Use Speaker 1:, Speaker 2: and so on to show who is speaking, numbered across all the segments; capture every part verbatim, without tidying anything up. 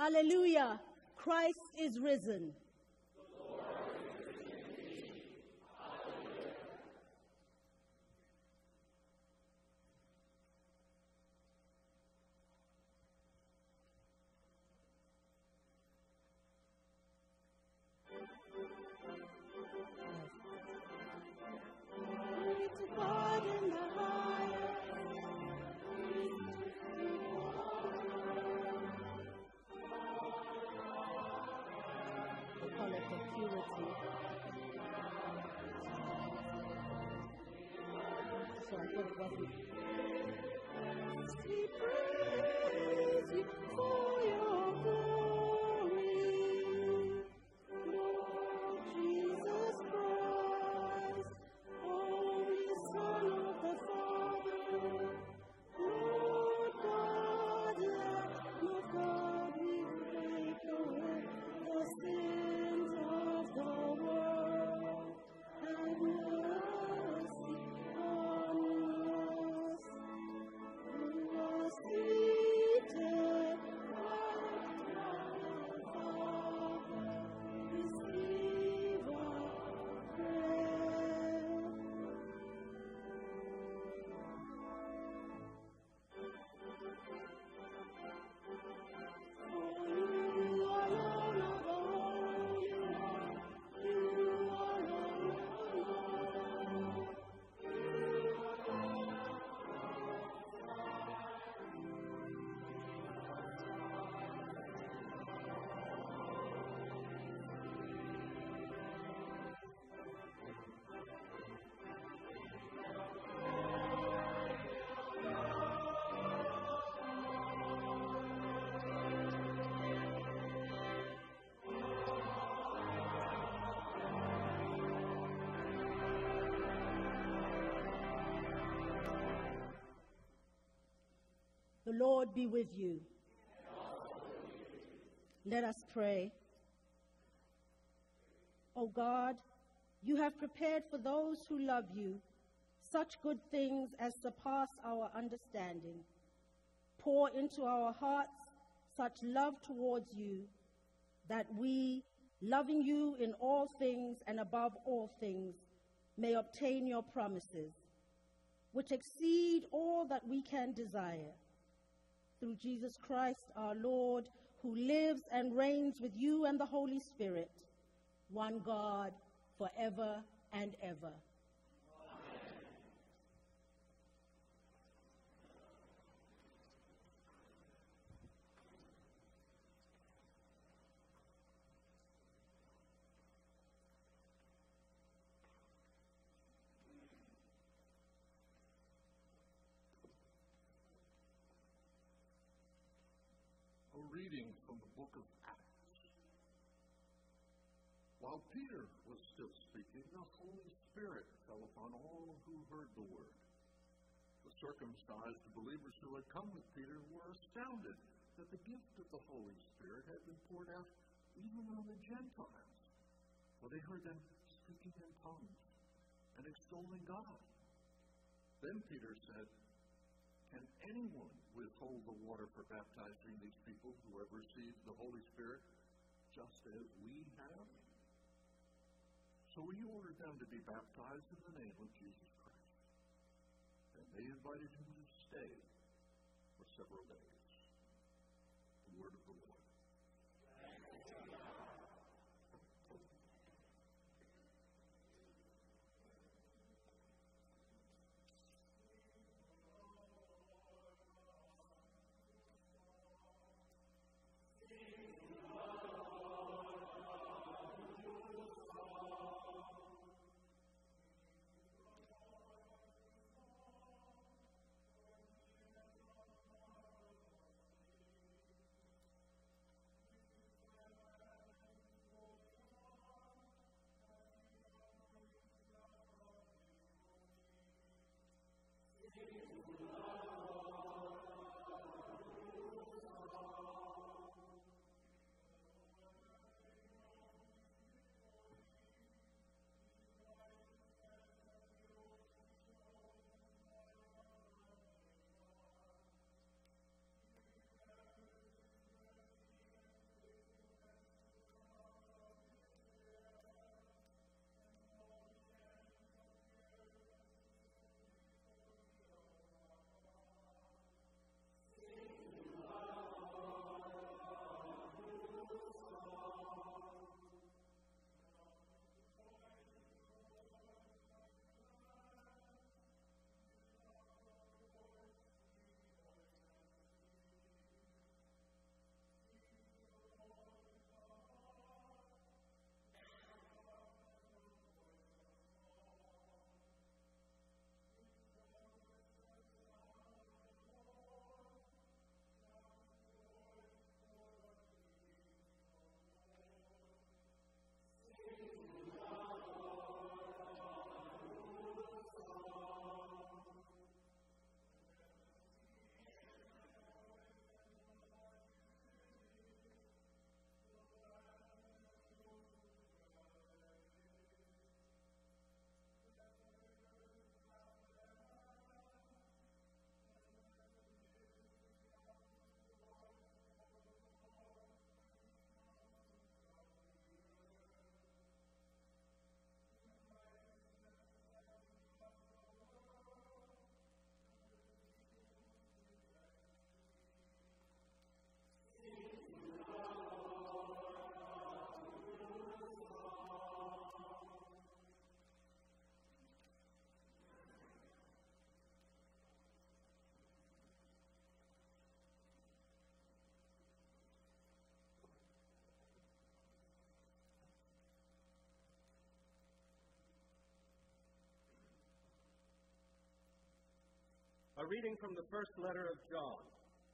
Speaker 1: Hallelujah. Christ is risen. The Lord be with you. Let us pray. O God, you have prepared for those who love you such good things as surpass our understanding. Pour into our hearts such love towards you that we, loving you in all things and above all things, may obtain your promises, which exceed all that we can desire. Through Jesus Christ our Lord, who lives and reigns with you and the Holy Spirit, one God, forever and ever.
Speaker 2: Reading from the book of Acts. While Peter was still speaking, the Holy Spirit fell upon all who heard the word. The circumcised believers who had come with Peter were astounded that the gift of the Holy Spirit had been poured out even on the Gentiles, for they heard them speaking in tongues and extolling God. Then Peter said, "Can anyone withhold the water for baptizing these people who have received the Holy Spirit just as we have?" So he ordered them to be baptized in the name of Jesus Christ. And they invited him to stay for several days. The word of the Lord.
Speaker 3: A reading from the first letter of John.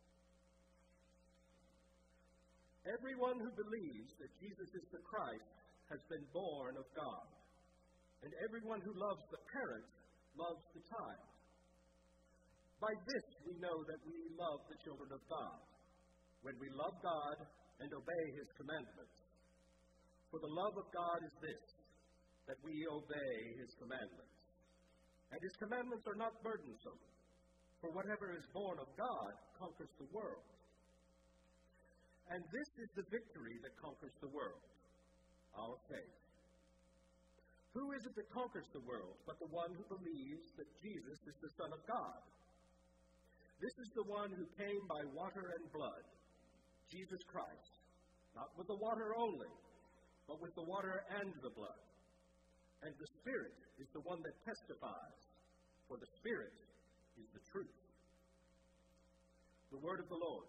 Speaker 3: Everyone who believes that Jesus is the Christ has been born of God, and everyone who loves the parent loves the child. By this we know that we love the children of God, when we love God and obey His commandments. For the love of God is this, that we obey His commandments. And His commandments are not burdensome, for whatever is born of God conquers the world. And this is the victory that conquers the world, our faith. Who is it that conquers the world but the one who believes that Jesus is the Son of God? This is the one who came by water and blood, Jesus Christ, not with the water only, but with the water and the blood. And the Spirit is the one that testifies, for the Spirit is the truth. The word of the Lord.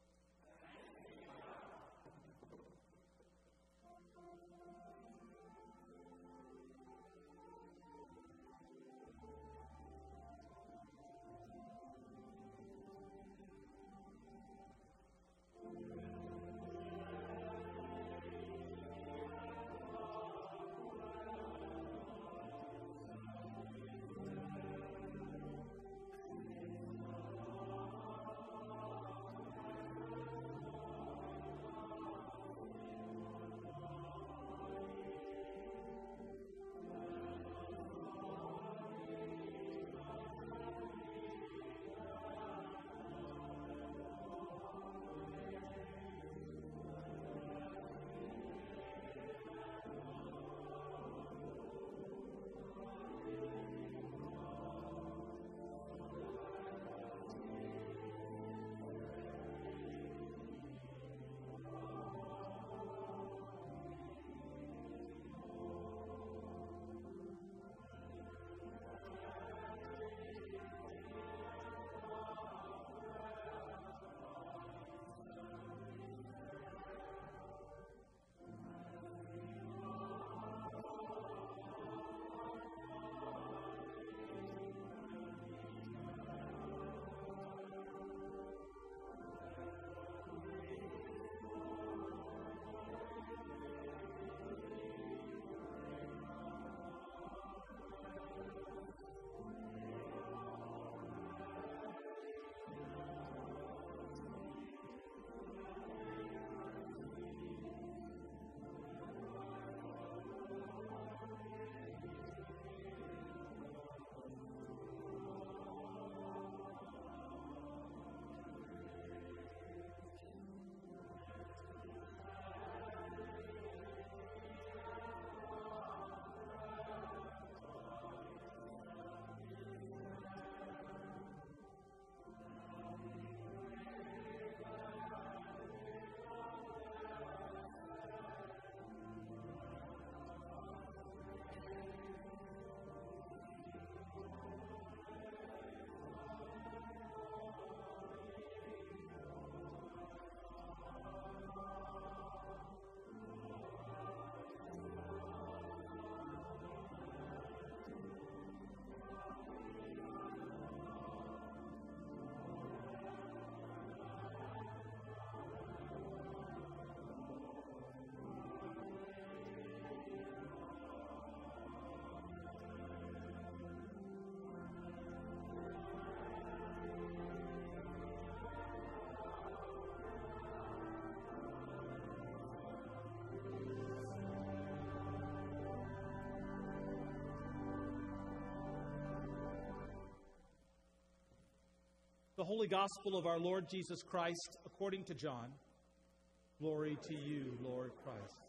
Speaker 4: The Holy Gospel of our Lord Jesus Christ according to John. Glory to you, Lord Christ.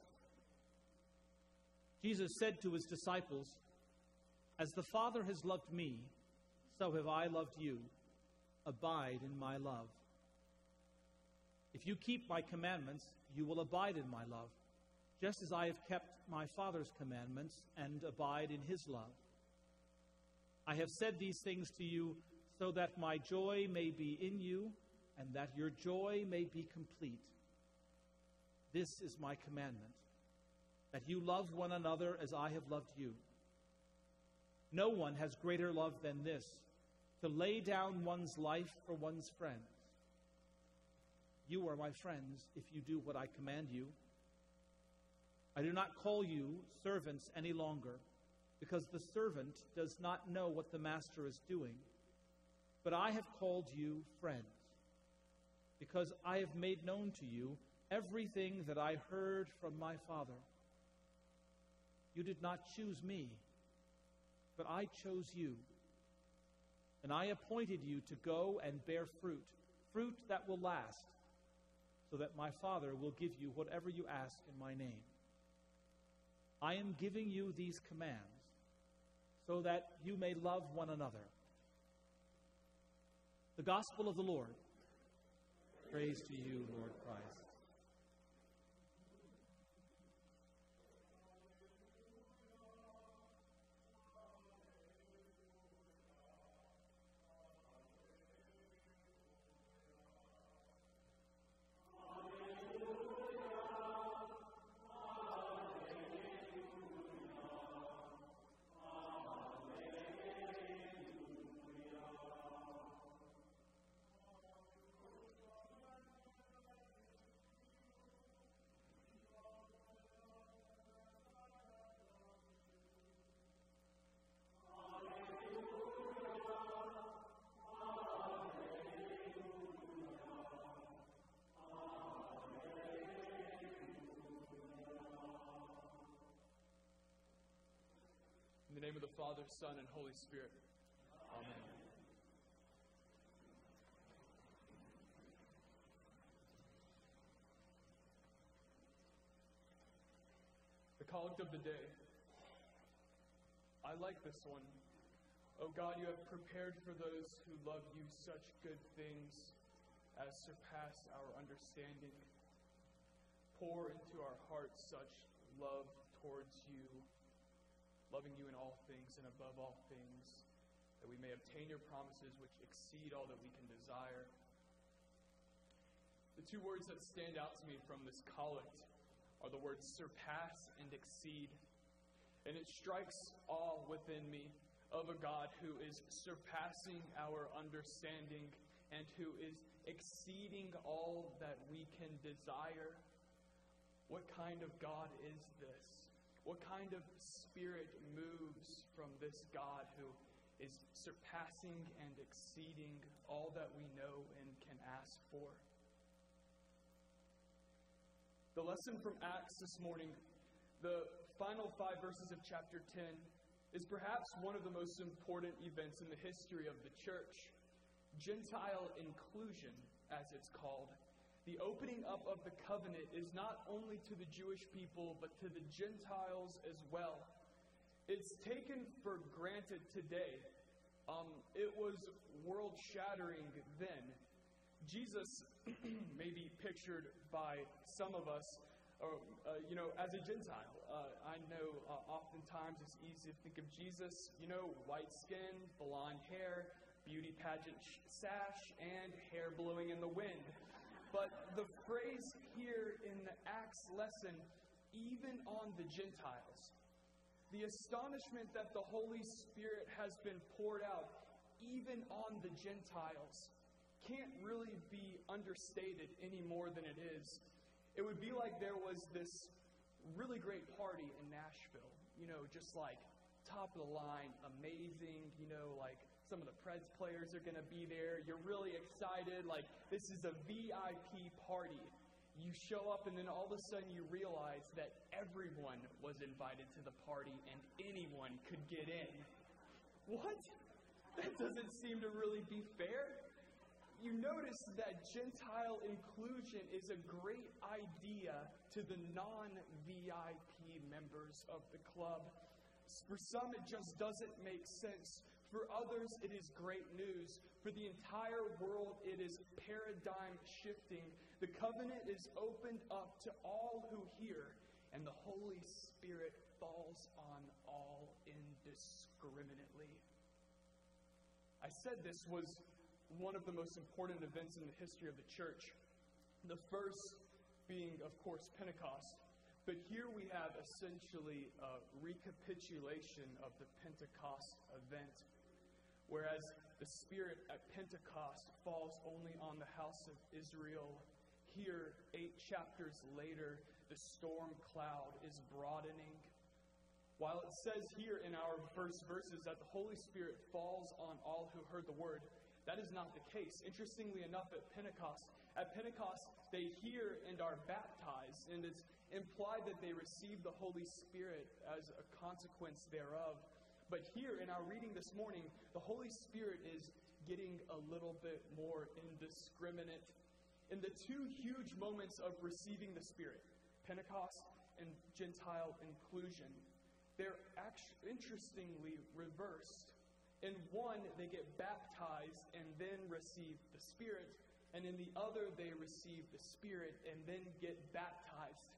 Speaker 4: Jesus said to his disciples, "As the Father has loved me, so have I loved you. Abide in my love. If you keep my commandments, you will abide in my love, just as I have kept my Father's commandments and abide in his love. I have said these things to you so that my joy may be in you and that your joy may be complete. This is my commandment, that you love one another as I have loved you. No one has greater love than this, to lay down one's life for one's friends. You are my friends if you do what I command you. I do not call you servants any longer, because the servant does not know what the master is doing. But I have called you friends, because I have made known to you everything that I heard from my Father. You did not choose me, but I chose you. And I appointed you to go and bear fruit, fruit that will last, so that my Father will give you whatever you ask in my name. I am giving you these commands so that you may love one another. The Gospel of the Lord. Praise to you, Lord Christ.
Speaker 5: In the name of the Father, Son, and Holy Spirit. Amen. The collect of the day. I like this one. O God, you have prepared for those who love you such good things as surpass our understanding. Pour into our hearts such love towards you, loving you in all things and above all things, that we may obtain your promises which exceed all that we can desire. The two words that stand out to me from this collect are the words surpass and exceed. And it strikes awe within me of a God who is surpassing our understanding and who is exceeding all that we can desire. What kind of God is this? What kind of spirit moves from this God who is surpassing and exceeding all that we know and can ask for? The lesson from Acts this morning, the final five verses of chapter ten, is perhaps one of the most important events in the history of the church. Gentile inclusion, as it's called. The opening up of the covenant is not only to the Jewish people, but to the Gentiles as well. It's taken for granted today. Um, it was world-shattering then. Jesus may be pictured by some of us, or, uh, you know, as a Gentile. Uh, I know uh, oftentimes it's easy to think of Jesus, you know, white skin, blonde hair, beauty pageant sash, and hair blowing in the wind. But the phrase here in the Acts lesson, even on the Gentiles, the astonishment that the Holy Spirit has been poured out, even on the Gentiles, can't really be understated any more than it is. It would be like there was this really great party in Nashville, you know, just like top of the line, amazing, you know, like some of the Preds players are going to be there. You're really excited. Like, this is a V I P party. You show up, and then all of a sudden you realize that everyone was invited to the party and anyone could get in. What? That doesn't seem to really be fair. You notice that Gentile inclusion is a great idea to the non-V I P members of the club. For some, it just doesn't make sense. For others, it is great news. For the entire world, it is paradigm shifting. The covenant is opened up to all who hear, and the Holy Spirit falls on all indiscriminately. I said this was one of the most important events in the history of the church. The first being, of course, Pentecost. But here we have essentially a recapitulation of the Pentecost event. Whereas The Spirit at Pentecost falls only on the house of Israel. Here, eight chapters later, the storm cloud is broadening. While it says here in our first verses that the Holy Spirit falls on all who heard the word, that is not the case. Interestingly enough, at Pentecost, at Pentecost, they hear and are baptized, and it's implied that they receive the Holy Spirit as a consequence thereof. But here in our reading this morning, the Holy Spirit is getting a little bit more indiscriminate. In the two huge moments of receiving the Spirit, Pentecost and Gentile inclusion, they're actually interestingly reversed. In one, they get baptized and then receive the Spirit. And in the other, they receive the Spirit and then get baptized.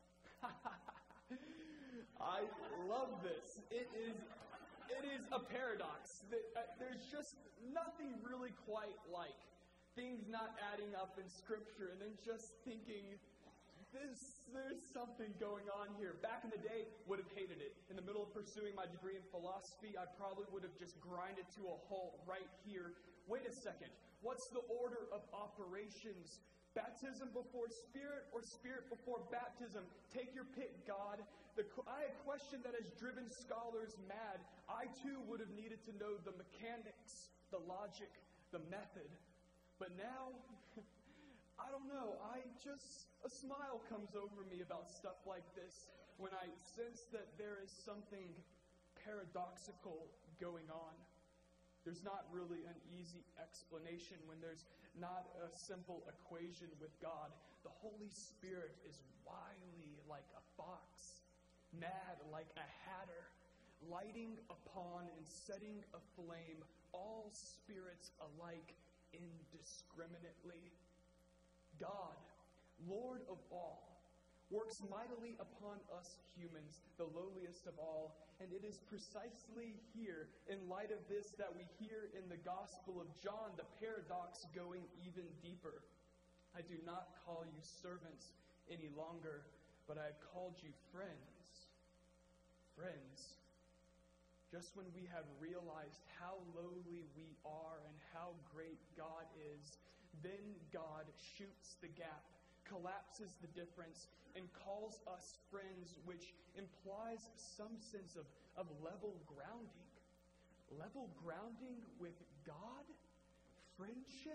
Speaker 5: I love this. It is... It is a paradox. There's just nothing really quite like things not adding up in Scripture and then just thinking, this, there's something going on here. Back in the day, would have hated it. In the middle of pursuing my degree in philosophy, I probably would have just grinded to a halt right here. Wait a second. What's the order of operations? Baptism before Spirit or Spirit before baptism? Take your pick, God. The, I, a question that has driven scholars mad. I too would have needed to know the mechanics, the logic, the method. But now, I don't know. I just, a smile comes over me about stuff like this when I sense that there is something paradoxical going on. There's not really an easy explanation when there's not a simple equation with God. The Holy Spirit is wily like a fox, mad like a hatter, lighting upon and setting aflame all spirits alike indiscriminately. God, Lord of all, works mightily upon us humans, the lowliest of all, and it is precisely here, in light of this, that we hear in the Gospel of John the paradox going even deeper. I do not call you servants any longer, but I have called you friends. Friends, just when we have realized how lowly we are and how great God is, then God shoots the gap, collapses the difference, and calls us friends, which implies some sense of, of level grounding. Level grounding with God? Friendship?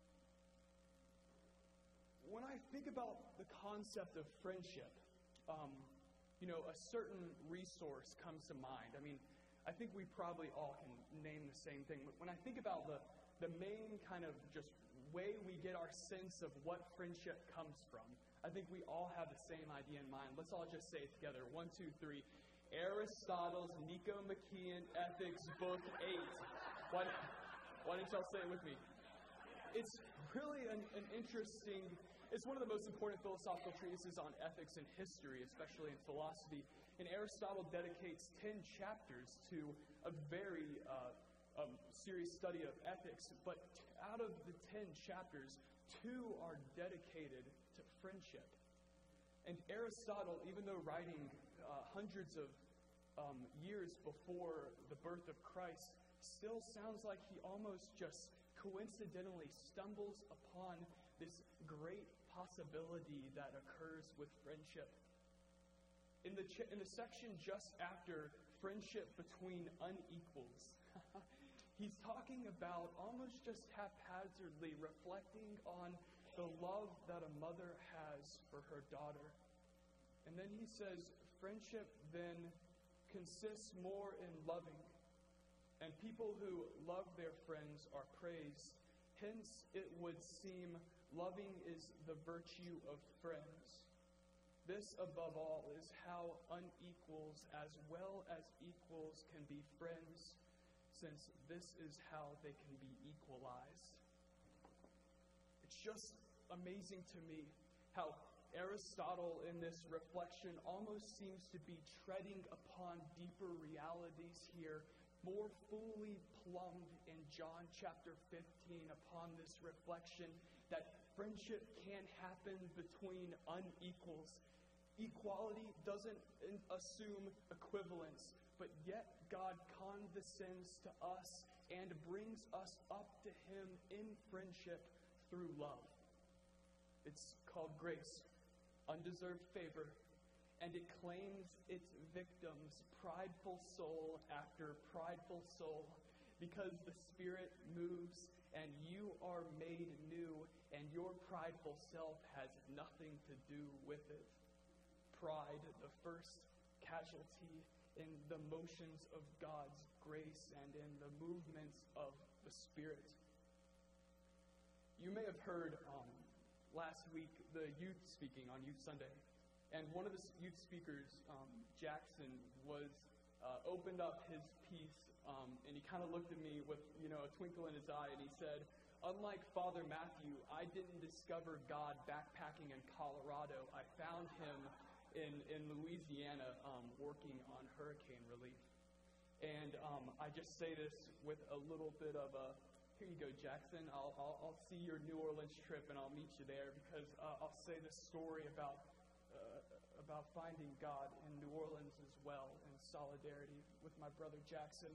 Speaker 5: When I think about the concept of friendship, um, you know, a certain resource comes to mind. I mean, I think we probably all can name the same thing. When I think about the, the main kind of just way we get our sense of what friendship comes from, I think we all have the same idea in mind. Let's all just say it together. One, two, three. Aristotle's Nicomachean Ethics, Book eight. Why, why didn't y'all say it with me? It's really an, an interesting... It's one of the most important philosophical treatises on ethics in history, especially in philosophy. And Aristotle dedicates ten chapters to a very uh, um, serious study of ethics. But out of the ten chapters, two are dedicated to friendship. And Aristotle, even though writing uh, hundreds of um, years before the birth of Christ, still sounds like he almost just coincidentally stumbles upon this great possibility that occurs with friendship. In the ch- in the section just after friendship between unequals, he's talking about almost just haphazardly reflecting on the love that a mother has for her daughter. And then he says, friendship then consists more in loving, and people who love their friends are praised. Hence, it would seem loving is the virtue of friends. This, above all, is how unequals as well as equals can be friends, since this is how they can be equalized. It's just amazing to me how Aristotle, in this reflection, almost seems to be treading upon deeper realities here, more fully plumbed in John chapter fifteen upon this reflection that friendship can happen between unequals. Equality doesn't assume equivalence, but yet God condescends to us and brings us up to him in friendship through love. It's called grace, undeserved favor, and it claims its victims, prideful soul after prideful soul, because the Spirit moves and you are made new, and your prideful self has nothing to do with it. Pride, the first casualty in the motions of God's grace and in the movements of the Spirit. You may have heard um, last week the youth speaking on Youth Sunday, and one of the youth speakers, um, Jackson, was uh, opened up his piece, um, and he kind of looked at me with, you know, a twinkle in his eye, and he said, "Unlike Father Matthew, I didn't discover God backpacking in Colorado. I found him in, in Louisiana um, working on hurricane relief." And um, I just say this with a little bit of a, here you go, Jackson, I'll, I'll, I'll see your New Orleans trip and I'll meet you there, because uh, I'll say this story about uh, about finding God in New Orleans as well, in solidarity with my brother Jackson.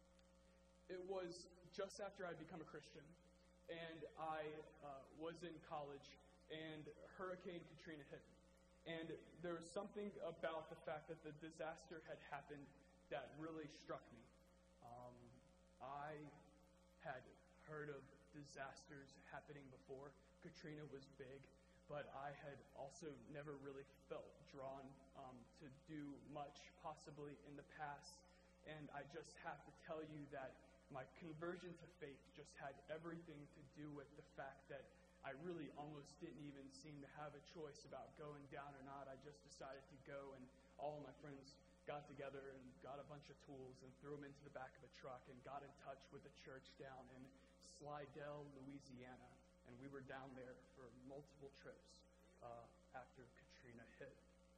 Speaker 5: It was just after I'd become a Christian, and I uh, was in college, and Hurricane Katrina hit. And there was something about the fact that the disaster had happened that really struck me. Um, I had heard of disasters happening before. Katrina was big, but I had also never really felt drawn um, to do much, possibly in the past. And I just have to tell you that my conversion to faith just had everything to do with the fact that I really almost didn't even seem to have a choice about going down or not. I just decided to go, and all of my friends got together and got a bunch of tools and threw them into the back of a truck and got in touch with the church down in Slidell, Louisiana. And we were down there for multiple trips uh, after Katrina hit.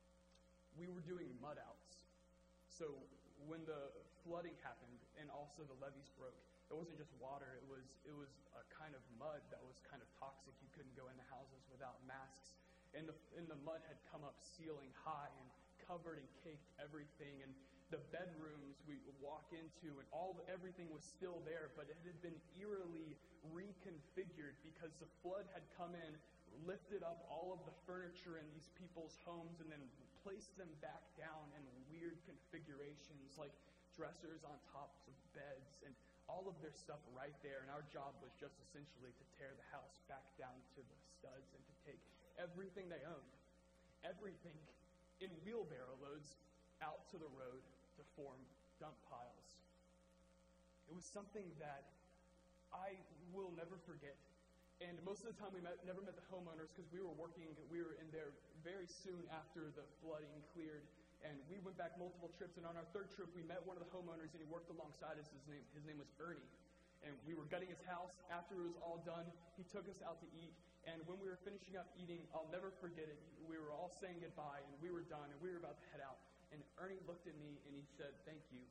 Speaker 5: We were doing mud outs. So when the flooding happened and also the levees broke, it wasn't just water, it was it was a kind of mud that was kind of toxic. You couldn't go into houses without masks. And the, and the mud had come up ceiling high and covered and caked everything. And the bedrooms we would walk into, and all the, everything was still there, but it had been eerily reconfigured because the flood had come in, lifted up all of the furniture in these people's homes, and then placed them back down in weird configurations, like dressers on tops of beds, and all of their stuff right there. And our job was just essentially to tear the house back down to the studs and to take everything they owned, everything in wheelbarrow loads, out to the road to form dump piles. It was something that I will never forget. And most of the time we met, never met the homeowners because we were working, we were in there very soon after the flooding cleared. And we went back multiple trips, and on our third trip, we met one of the homeowners, and he worked alongside us. His name, his name was Ernie. And we were gutting his house. After it was all done, he took us out to eat. And when we were finishing up eating, I'll never forget it. We were all saying goodbye, and we were done, and we were about to head out. And Ernie looked at me, and he said, "Thank you."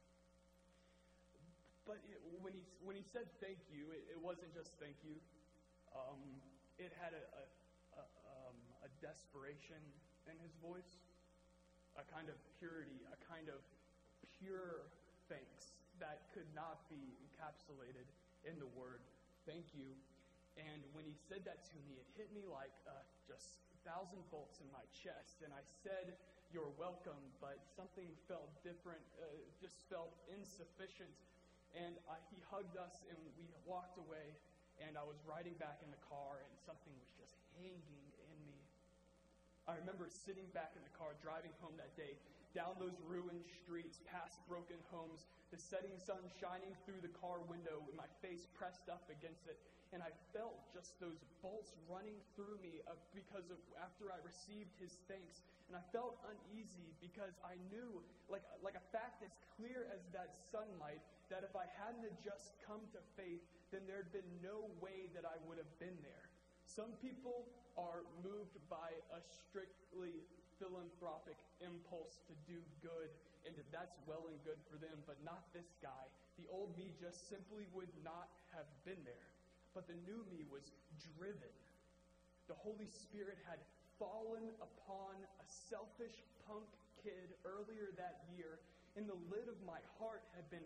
Speaker 5: But it, when he when he said thank you, it, it wasn't just thank you. Um, it had a, a, a, um, a desperation in his voice, a kind of purity, a kind of pure thanks that could not be encapsulated in the word thank you. And when he said that to me, it hit me like uh, just a thousand volts in my chest. And I said, "You're welcome," but something felt different, uh, just felt insufficient. And I, he hugged us, and we walked away. And I was riding back in the car, and something was just hanging in me. I remember sitting back in the car, driving home that day, down those ruined streets, past broken homes, the setting sun shining through the car window with my face pressed up against it. And I felt just those bolts running through me uh, because of after I received his thanks. And I felt uneasy because I knew, like, like a fact as clear as that sunlight, that if I hadn't just come to faith, then there'd been no way that I would have been there. Some people are moved by a strictly philanthropic impulse to do good, and that's well and good for them, but not this guy. The old me just simply would not have been there. But the new me was driven. The Holy Spirit had fallen upon a selfish punk kid earlier that year, and the lid of my heart had been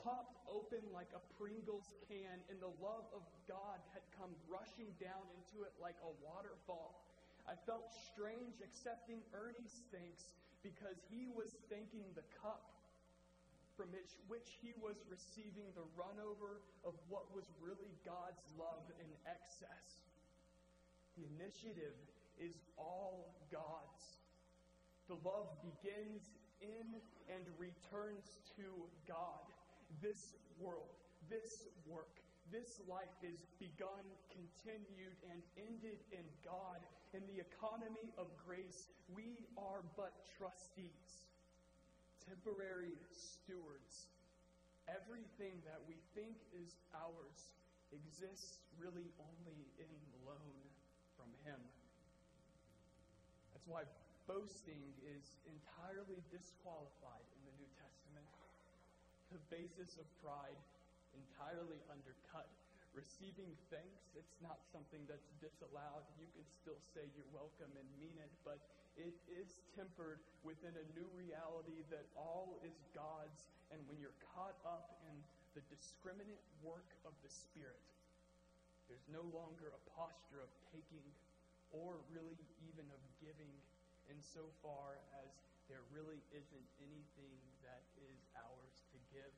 Speaker 5: popped open like a Pringles can, and the love of God had come rushing down into it like a waterfall. I felt strange accepting Ernie's thanks because he was thanking the cup from which, which he was receiving the runover of what was really God's love in excess. The initiative is all God's. The love begins in and returns to God. This world, this work, this life is begun, continued, and ended in God. In the economy of grace, we are but trustees, temporary stewards. Everything that we think is ours exists really only in loan from Him. That's why boasting is entirely disqualified in the New Testament. The basis of pride entirely undercut. Receiving thanks, it's not something that's disallowed. You can still say you're welcome and mean it, but it is tempered within a new reality that all is God's. And when you're caught up in the discriminate work of the Spirit, there's no longer a posture of taking or really even of giving, insofar as there really isn't anything that is ours to give.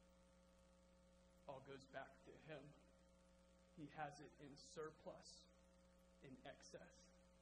Speaker 5: All goes back to Him. He has it in surplus, in excess.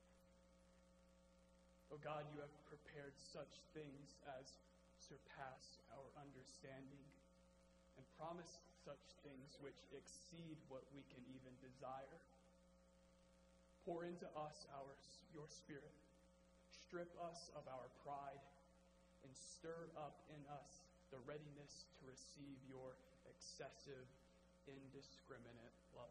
Speaker 5: Oh God, you have prepared such things as surpass our understanding, and promise such things which exceed what we can even desire. Pour into us our, your Spirit. Strip us of our pride, and stir up in us the readiness to receive your excessive, indiscriminate love.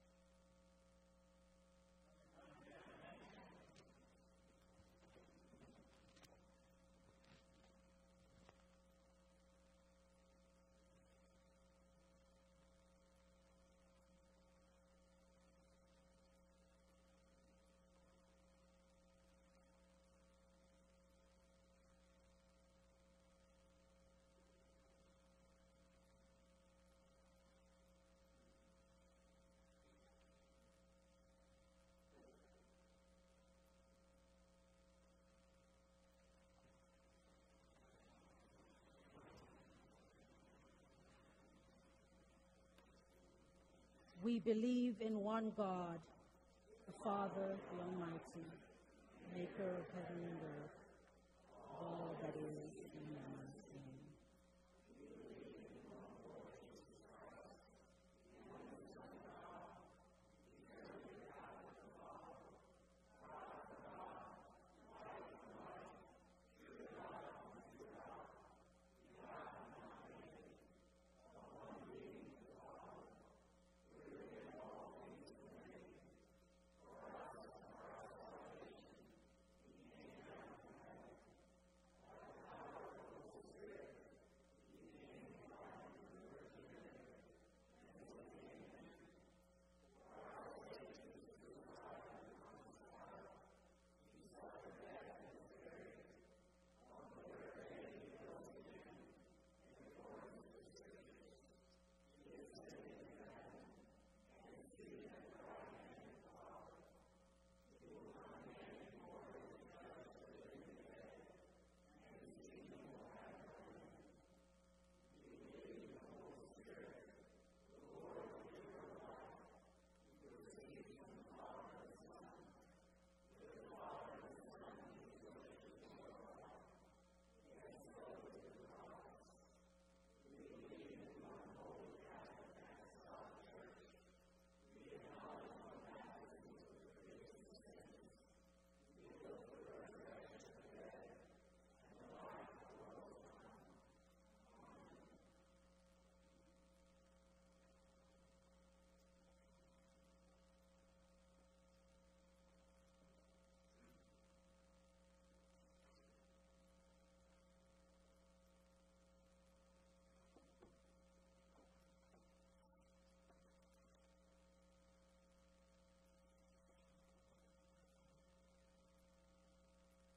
Speaker 1: We believe in one God, the Father, the Almighty, maker of heaven and earth, all that is and is seen.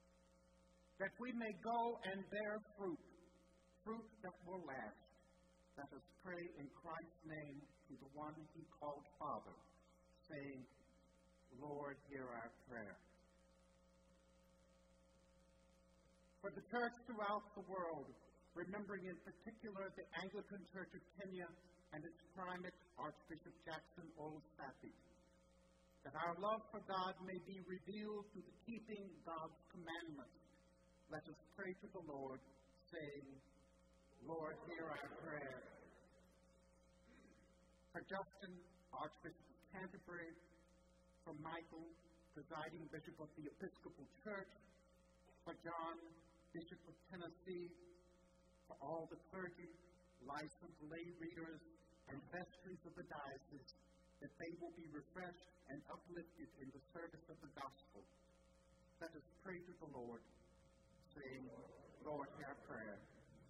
Speaker 6: That we may go and bear fruit, fruit that will last, Let us pray in Christ's name to the one he called Father, saying, Lord, hear our prayer. For the church throughout the world, remembering in particular the Anglican Church of Kenya and its primate, Archbishop Jackson Ole Safi, that our love for God may be revealed through the keeping God's commandments, let us pray to the Lord, saying, Lord, hear our prayer. For Justin, Archbishop of Canterbury, for Michael, presiding Bishop of the Episcopal Church, for John, Bishop of Tennessee, for all the clergy, licensed lay readers, and vestries of the diocese, that they will be refreshed and uplifted in the service of the gospel. Let us pray to the Lord, saying, Lord, hear our prayer.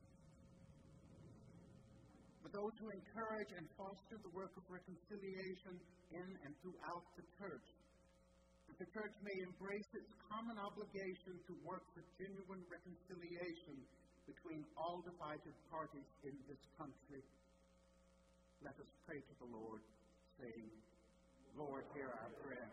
Speaker 6: For those who encourage and foster the work of reconciliation in and throughout the church, that the church may embrace its common obligation to work for genuine reconciliation between all divided parties in this country. Let us pray to the Lord, saying, Lord, hear our prayer.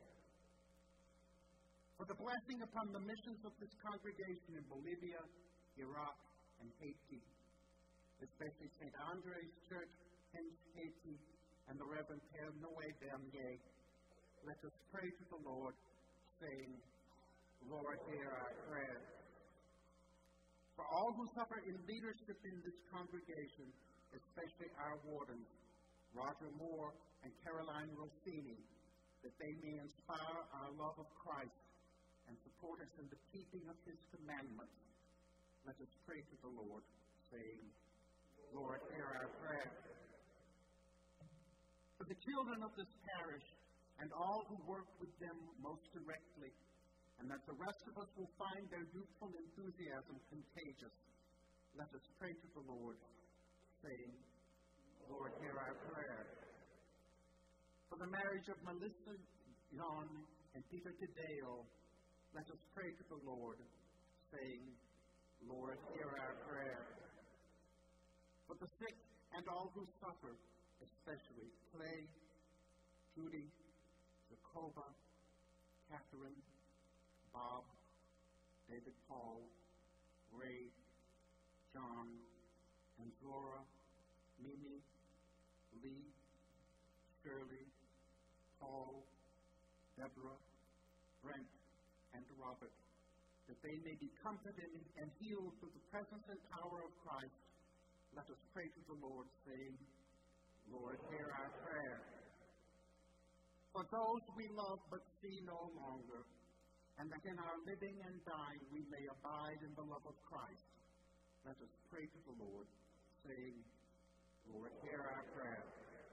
Speaker 6: For the blessing upon the missions of this congregation in Bolivia, Iraq, and Haiti, especially Saint Andre's Church, Henge, Haiti, and the Reverend Père Noé Bernier, let us pray to the Lord, saying, Lord, hear our prayer. For all who suffer in leadership in this congregation, especially our wardens, Roger Moore and Caroline Rossini, that they may inspire our love of Christ and support us in the keeping of his commandments, let us pray to the Lord, saying, Lord, hear our prayer. For the children of this parish and all who work with them most directly, and that the rest of us will find their youthful enthusiasm contagious, let us pray to the Lord, saying, Lord, hear our prayer. For the marriage of Melissa, John, and Peter Tadeo, let us pray to the Lord, saying, Lord, hear our prayer. For the sick and all who suffer, especially Clay, Judy, Jacoba, Catherine, Bob, David Paul, Ray, John, and Zora, Mimi, Lee, Shirley, Paul, Deborah, Brent, and Robert, that they may be comforted and healed through the presence and power of Christ, let us pray to the Lord, saying, Lord, hear our prayer. For those we love but see no longer, and that in our living and dying we may abide in the love of Christ, let us pray to the Lord, saying, Lord, hear our prayer.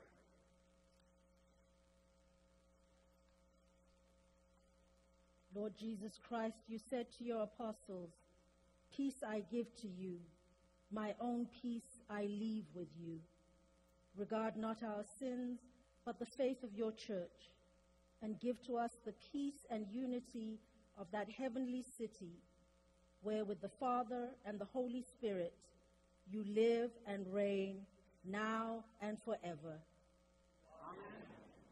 Speaker 1: Lord Jesus Christ, you said to your apostles, Peace I give to you, my own peace I leave with you. Regard not our sins, but the faith of your church, and give to us the peace and unity of that heavenly city, where with the Father and the Holy Spirit you live and reign now and forever.
Speaker 6: Amen.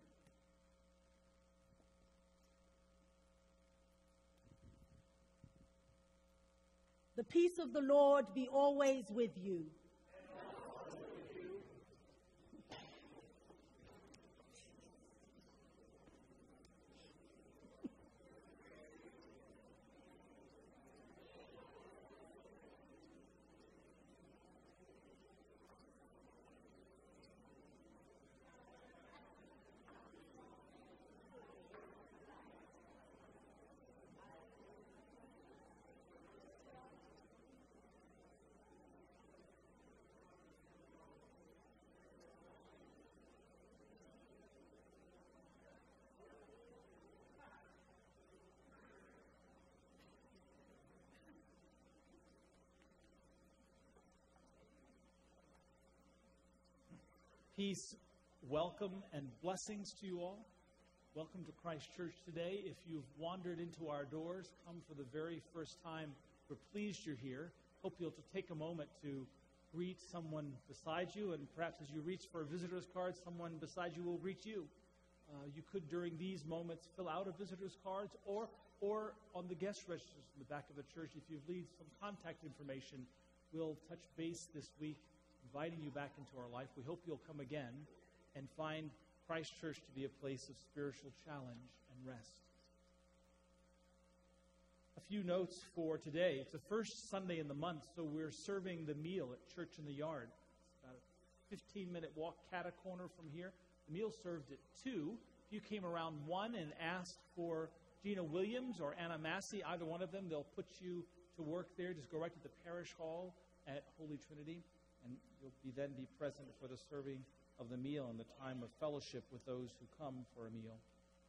Speaker 1: The peace of the Lord be always with you.
Speaker 4: Peace, welcome, and blessings to you all. Welcome to Christ Church today. If you've wandered into our doors, come for the very first time, we're pleased you're here. Hope you'll take a moment to greet someone beside you, and perhaps as you reach for a visitor's card, someone beside you will greet you. Uh, you could, during these moments, fill out a visitor's card, or, or on the guest registers in the back of the church, if you leave some contact information, we'll touch base this week, inviting you back into our life. We hope you'll come again and find Christ Church to be a place of spiritual challenge and rest. A few notes for today. It's the first Sunday in the month, so we're serving the meal at Church in the Yard. It's about a fifteen-minute walk cat-a-corner from here. The meal served at two. If you came around one and asked for Gina Williams or Anna Massey, either one of them, they'll put you to work there. Just go right to the parish hall at Holy Trinity, and you'll be then be present for the serving of the meal and the time of fellowship with those who come for a meal.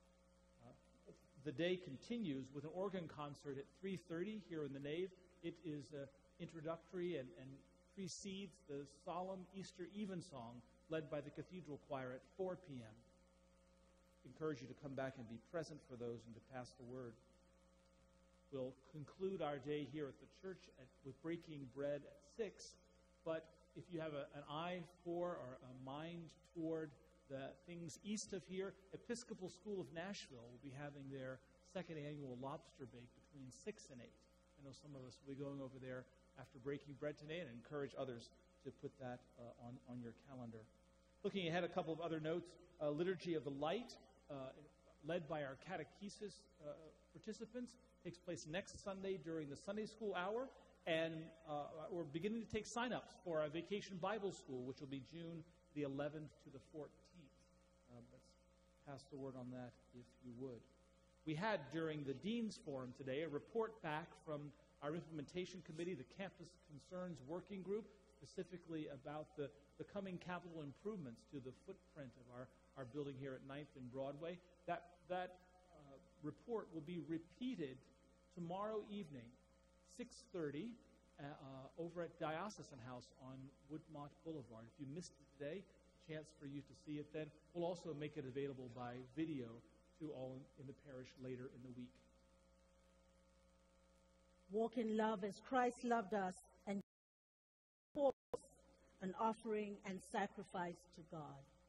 Speaker 4: Uh, the day continues with an organ concert at three thirty here in the nave. It is uh, introductory and, and precedes the solemn Easter Evensong led by the Cathedral Choir at four p.m. Encourage you to come back and be present for those and to pass the word. We'll conclude our day here at the church at, with breaking bread at six, but if you have a, an eye for or a mind toward the things east of here, Episcopal School of Nashville will be having their second annual lobster bake between six and eight. I know some of us will be going over there after breaking bread today, and encourage others to put that uh, on, on your calendar. Looking ahead, a couple of other notes. Uh, Liturgy of the Light, uh, led by our catechesis uh, participants, takes place next Sunday during the Sunday school hour. And uh, we're beginning to take sign-ups for our Vacation Bible School, which will be June the eleventh to the fourteenth. Uh, let's pass the word on that, if you would. We had, during the Dean's Forum today, a report back from our Implementation Committee, the Campus Concerns Working Group, specifically about the, the coming capital improvements to the footprint of our, our building here at ninth and Broadway. That, that uh, report will be repeated tomorrow evening, six thirty, uh, uh, over at Diocesan House on Woodmont Boulevard. If you missed it today, chance for you to see it then. We'll also make it available by video to all in, in the parish later in the week.
Speaker 1: Walk in love as Christ loved us and an offering and sacrifice to God.